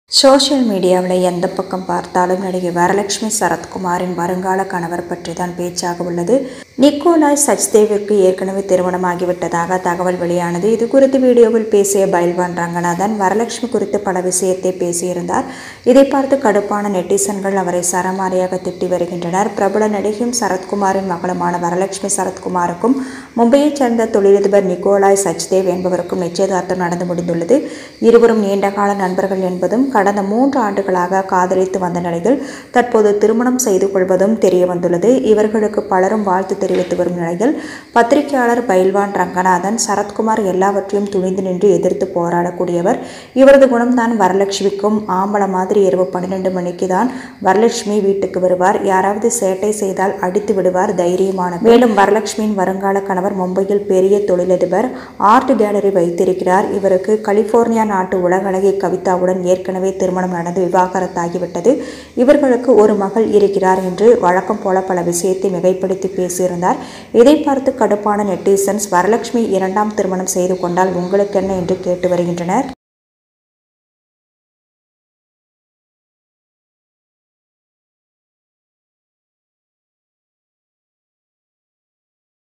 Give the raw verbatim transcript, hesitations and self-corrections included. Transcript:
Social மீடியாவில் எந்த பக்கம் பார்த்தாலும் நடிகை வரலட்சுமி சரத்குமாரின் வருங்கால கணவர் பற்றி தான் பேச்சாக உள்ளது. நிக்கோலாய் சச்தேவிற்கு ஏற்கனவே திருமணமாகிவிட்டதாக தகவல் வெளியானது. இது குறித்து வீடியோவில் பேசிய பைல்வான் ரங்கநாதன் வரலட்சுமி குறித்து பல விஷயத்தை பேசியிருந்தார். இதை பார்த்து கடுப்பான நெட்டிசன்கள் அவரை சரமாரியாக திட்டி வருகின்றனர். பிரபல நடிகையும் சரத்குமாரின் மகளுமான வரலட்சுமி சரத்குமாருக்கும் மும்பையைச் சேர்ந்த தொழிலதிபர் நிக்கோலாய் சச்தேவ் என்பவருக்கும் நிச்சயதார்த்தம் நடந்து முடிந்துள்ளது. இருவரும் நீண்டகால நண்பர்கள் என்பதும் கடந்த மூன்று ஆண்டுகளாக காதலித்து வந்த நிலையில் தற்போது திருமணம் செய்து கொள்வதும் தெரிய வந்துள்ளது. இவர்களுக்கு பலரும் வாழ்த்து தெரிவித்து வரும் நிலையில் பத்திரிகையாளர் பைல்வான் ரங்கநாதன் சரத்குமார் எல்லாவற்றையும் துணிந்து நின்று எதிர்த்து போராடக்கூடியவர். இவரது குணம்தான் வரலட்சுமிக்கும். ஆம்பளை மாதிரி இரவு பன்னிரண்டு மணிக்கு தான் வரலட்சுமி வீட்டுக்கு வருவார். யாராவது சேட்டை செய்தால் அடித்து விடுவார். தைரியமானவர். மேலும் வரலட்சுமியின் வருங்கால கணவர் மும்பையில் பெரிய தொழிலதிபர் ஆர்ட் கேலரி வைத்திருக்கிறார். இவருக்கு கலிபோர்னியா நாட்டு உலகளகி கவிதாவுடன் ஏற்கனவே திருமணம் நடந்து விவாகரத்தாகிவிட்டது. இவர்களுக்கு ஒரு மகள் இருக்கிறார் என்று வழக்கம் போல பல விஷயத்தை மிகைப்படுத்தி பேசியிருந்தார். இதை பார்த்து கடுப்பான நெட்டிசன்ஸ் வரலட்சுமி இரண்டாம் திருமணம் செய்து கொண்டால் உங்களுக்கு என்ன என்று கேட்டு வருகின்றனர்.